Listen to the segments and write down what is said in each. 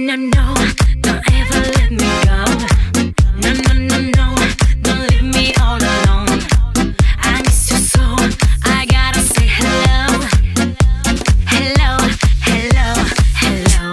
no, no, don't ever let me go. No, no, no, no, don't leave me all alone. I miss you so, I gotta say hello. Hello, hello, hello.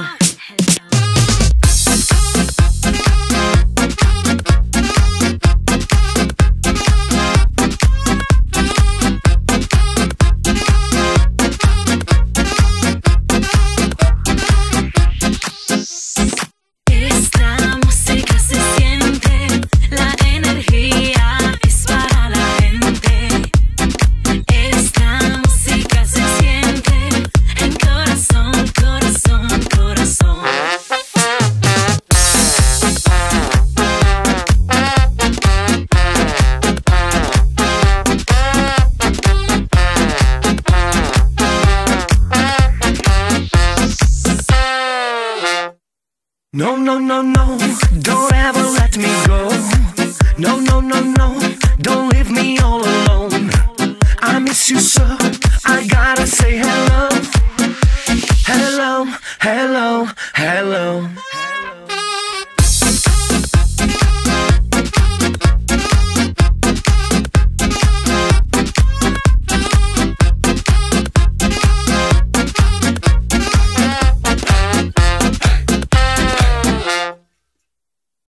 Esta música se siente, la energía es para la gente. Esta música se siente en corazón, corazón, corazón. No, no, no, no, don't ever let me go. No, no, no, no, don't leave me all alone. I miss you so.